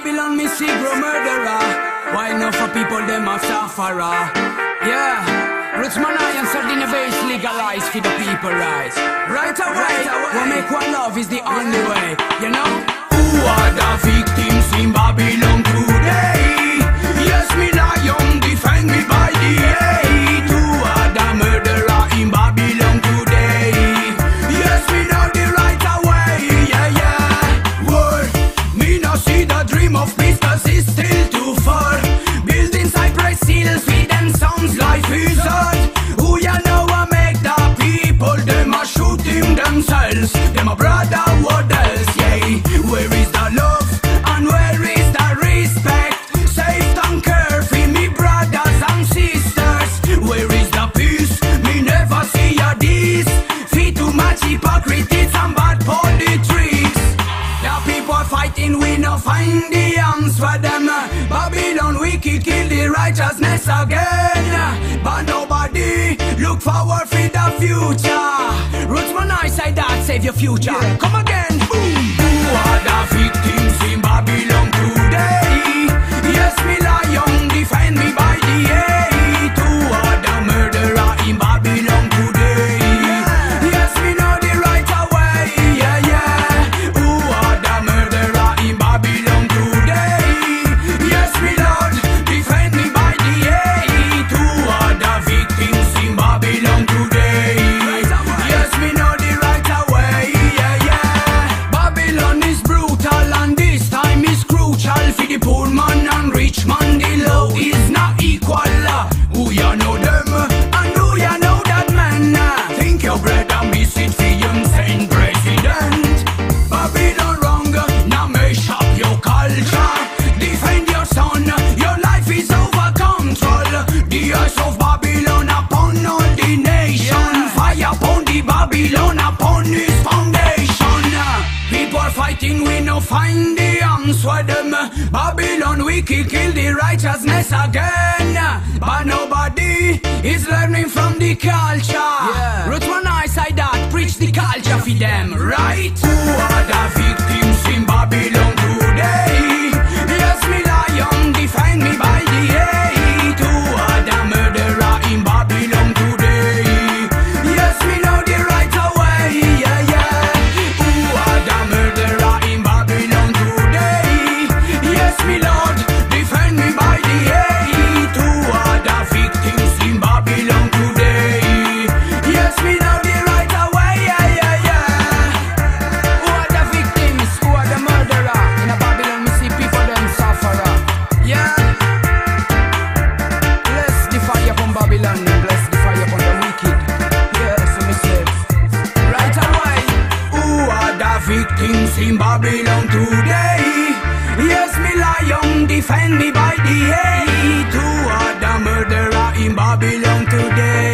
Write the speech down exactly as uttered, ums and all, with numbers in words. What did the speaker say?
Babylon, me secret murderer. Why not for people them a sufferer? Yeah, Roots Manai and Sardina base legalize for the people rise. Right away, right away. What make one love is the only way, you know? Who are the victims in Babylon today? Yes, me lion, defend me by the hate. Who are the murderer in Babylon today? Yes, me know the right away, yeah, yeah. Word, me no see the dream of peace, cause it's still too far. Building cypress hills, feed them sounds like wizard. Who ya know I make the people, them are shooting themselves. Them a brother, what else, yeah. Where is the love and where is the respect? Safe and care for me brothers and sisters. Where is the peace? Me never see a this. Fee too much hypocrisy and bad politics. The people fighting, we no find the arms for them. Babylon wicked kill the righteousness again. But nobody look forward for the future. Roots Manai say that save your future. Yeah. Come again. Boom. Who are the victims in Babylon today? Yes, me lion, defend me by the hate. Who are the murderer in Babylon today? Yeah. Yes, me know the right away, yeah, yeah. Who are the murderer in Babylon today? Yes, me Lord, defend me by the hate. Who are the victims in Babylon today? Yes, me know the right away, yeah, yeah. Babylon is brutal and this time is crucial for the poor man and rich man. The law is not equal. Who ya know them and who ya know that man? Think your brother miss it for your insane president. Babylon wrong, now mash up your culture. Defend your son, your life is over control. The eyes of Babylon upon all the nation. Fire upon the Babylon upon his foundation. People fighting, we no find the answer them. Babylon wicked kill the righteousness again. But nobody is learning from the culture. Yeah. Roots Manai say that, preach the culture for them, right? Who are the victims in Babylon today? Yes, me lion, defend me by the hate. Who are the murderer in Babylon today? Yes, me know the right away, yeah, yeah. Who are the murderer in Babylon today? Yes, me Lord, defend me by the hate. Who are the victims in Babylon today? Yes, me know the right away, yeah, yeah, yeah. Who are the victims? Who are the murderer? In a Babylon, we see people them sufferer. Yeah. Bless the fire from Babylon, bless the fire from the wicked. Yeah, so me say, right away. Who are the victims in Babylon today? Yes, me lion, defend me by the hate. Who are the murderer in Babylon today?